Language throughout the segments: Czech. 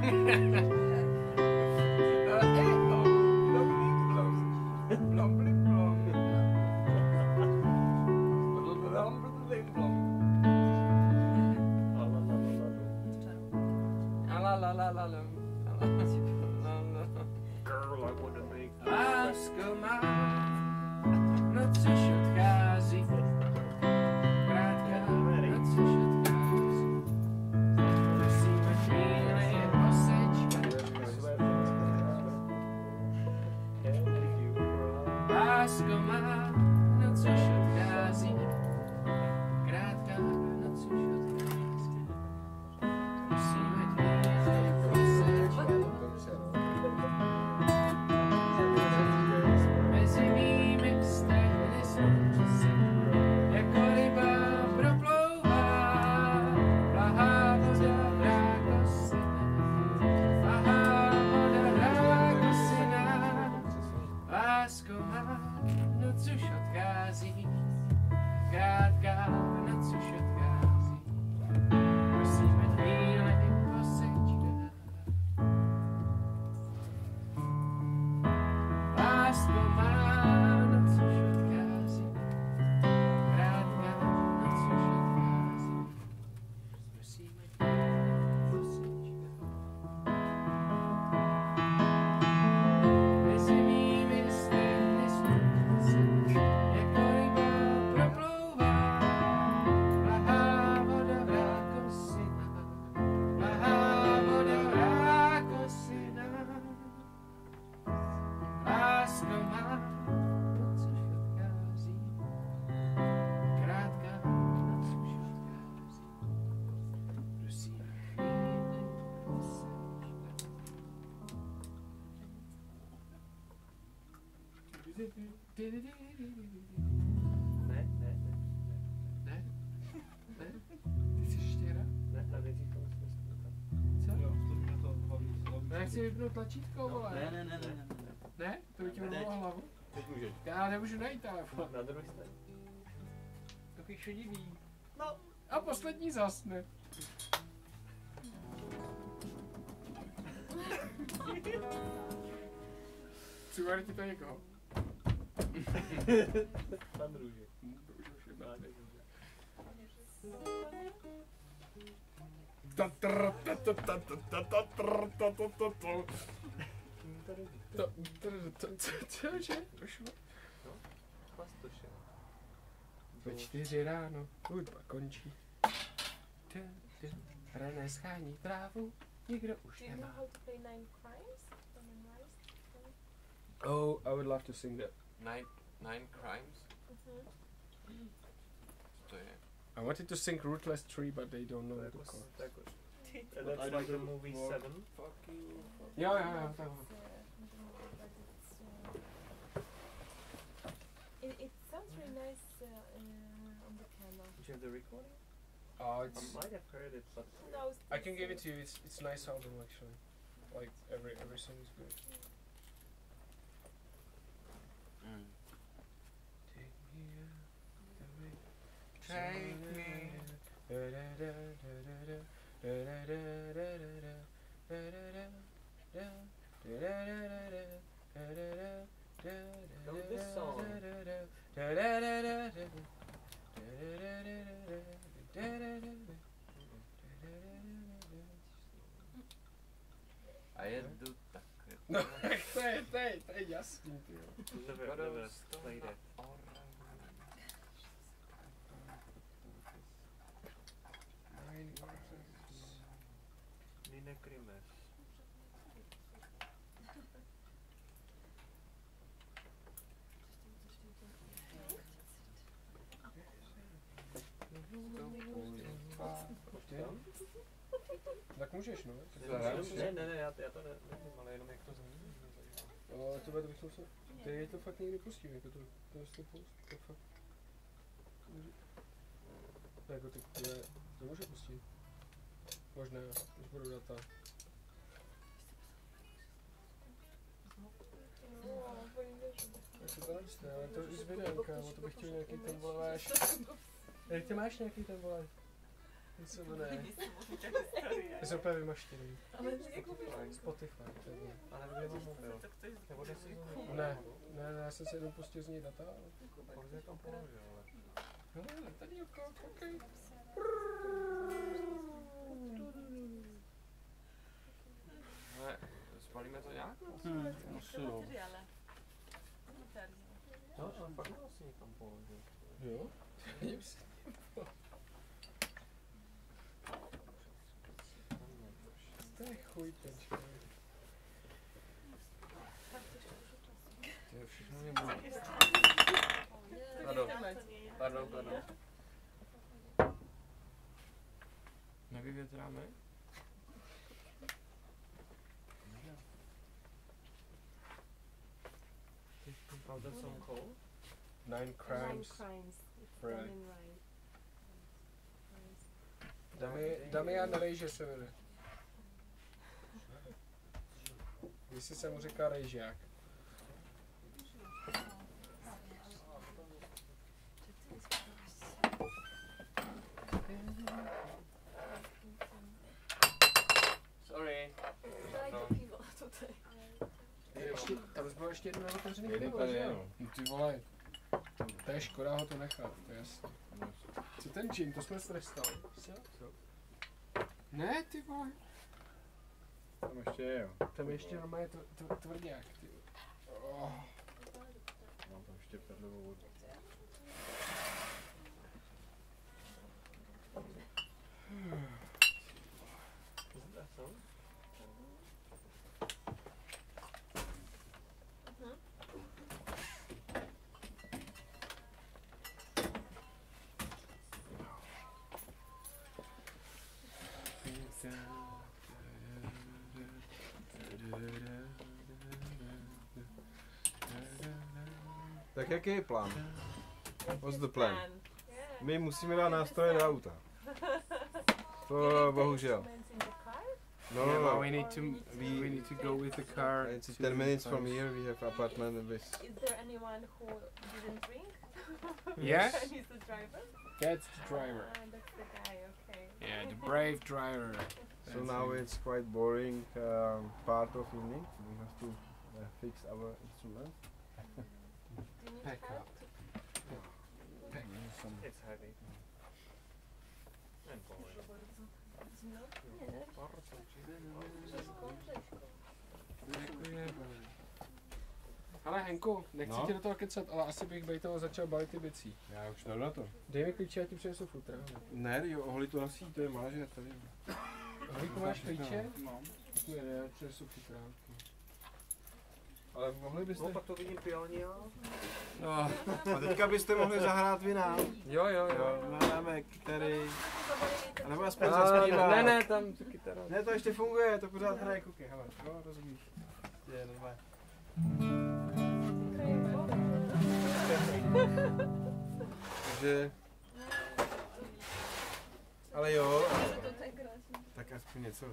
Girl, I wanna make Lásko má, noc už odchází. Krátká noc už odchází. Musíme chvíli posečkat. Lásko má, noc už odchází. Krátká noc už odchází. Musíme chvíli posečkat. Mezi mými vztahy slunce jako ryba proplouvá, plahá voda vrátosina, plahá voda vrátosina. Lásko má, noc už odchází, krátká noc už odchází, musíme chvíli posečkat. Lásko má, noc už odchází, krátká noc už odchází, musíme chvíli posečkat. Mezi mými stehny slunce jako ryba proplouvá, plahá voda vrátosina, plahá voda vrátosina. Lásko má, noc už odchází, krátká noc už odchází, prosím chvíli posečkat. Ne? Ne? Ne? Ty jsi ještě hrát? Ne, a nejdřív to musíme zpívat. Co? Já chci vypnout tlačítko, vole. Ne. Ne? To by ti mluvilo hlavu? Teď můžeš. Já nemůžu najít telefon. Na druhé straně. Takový šedivý. No. A poslední zasne. Přivádět ti to někoho. Pan Růže. To už je No, na tak dobře. Cože? Došlo? Pastoše. Ve 4 ráno, hudba končí. René schání trávu, nikdo už Do you know nemá. how to play Nine Crimes? The memorized play? Oh, I would love to sing that. Nine Crimes? To je. I wanted to sing Rootless Tree, but they don't know the chords. And that's like the movie Seven. Fuck you. Jo, takhle. It sounds really nice on the piano. Did you have the recording? Oh, I it's. might have heard it, but Who knows? I can give it to you. It's nice album actually. Like every song is good. Take me. No, this song. A jedu tak. No, to je jasný, ty jo. Never played it. Nine Crimes. Tak můžeš, no. Ne, já to nevím, ale jenom jak to zní. Ale to bych to musel... Ty to fakt někdy pustím, jako to fakt... Jako to může pustit. Možná, když budu data. Jak se to nečte, ale to i s videem, kámo, to bych chtěl nějaký ten vole váš... Jak ty máš nějaký ten vole? Něco to ne. To jsou úplně vymaštěný. Ale jak Spotify, to je ono. Ale kde mám mobil? Nebo kde jsi to Ne, já jsem se jenom pustil z ní data. Kolik jsi tam položil, ale? Hele, tady oko, koukej. Ne, spalíme to nějak? Asi jo. No, ale fakt asi někam položil. Jo? To je chuj, tenčka. To je všechno nebudu. Pardon. Nevyvětráme? How that song called? Nine Crimes. It's Right. done in right. Damian Rejže se jmenuje. Jestli se mu říká Rejžák. Sorry. Dajte pivo tutaj. Tam už bylo ještě jedno otevřený Jeden pivo, tady že je, jo? no. No ty vole. To je škoda ho to nechat, to je jasný. Co ten čin, to jsme strestali. Ne, ty vole. Tam ještě je, jo. Tam ještě normálně tvrdňák, ty. Oh. Mám tam ještě perlovou vodu. Isn't that song? Tak jaký je plán? What's the plan? Yeah. My musíme dát nástroje do auta. To bohužel. Instruments in the car? No, Yeah, no, but no. we need to go with the car. It's to 10 minutes the from place. here, we have apartment with... Is there anyone who didn't drink? Yes. And he's the driver? That's the driver. Ah, that's the guy, okay. Yeah, the brave driver. So That's now him. it's quite boring part of evening. We have to fix our instruments. Do you need Pack help? up. Pack. It's heavy. And boring. No? Nie. Wszystko, wszystko. Ale Henku, nechci No? tě do toho kecat, ale asi bych bejtoval začal balit ty bicí. Já už jdu na to. Dej mi klíče, já ti přinesu futra. Ne, jo, ohli to nosí, to je manažer tady. Hlíku, máš klíče? No. Já přinesu futra. Ale mohli byste... No pak to vidím pianí a... No. A teďka byste mohli zahrát vy nám. Jo. Máme kytary. A nebo aspoň A, zaspívat. ne, tam tu kytaru. Ne, to ještě funguje, to pořád hraje kuky, hele. Jo, rozumíš. Je, normálně. Takže... Ale jo, tak aspoň něco.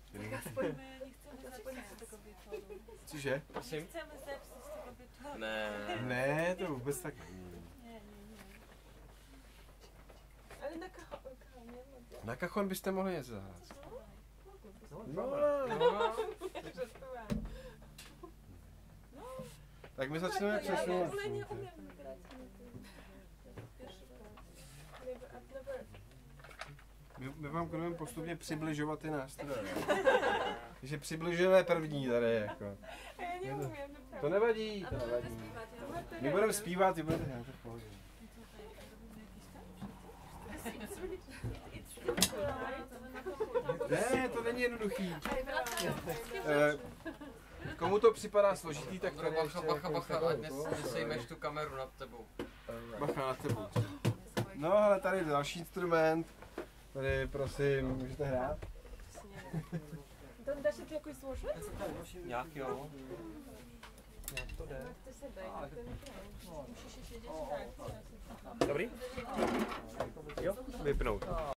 Cože? Prosím? Chcemy zepsuć tego wieczoru. Ne. Ne, to vůbec tak není. Ale na kachanie Na kachon byste mohli něco zahrát. No, żartowałam. tak my začneme Ja přesunovat. w ogóle nie umiem grać na tym. Pierwszy raz. I've never... My vám budeme postupně přibližovat ty nástroje. Takže přibližujeme první tady, jako. A ja nie umiem, To nevadí, to nevadí. My budeme zpívat, ty budete hrát, to v pohodě. Ne, to není jednoduchý. Komu to připadá složitý, tak to Bacha, ať nesejmeš tu kameru nad tebou. Bacha na tebou. No, ale tady je další instrument. Tady, prosím, můžete hrát? To da się tu jakoś złożyć? Nějak jo. Jak to jde? Jak to się daje? Musi się siedzieć tak. Dobrý? Jo, vypnout.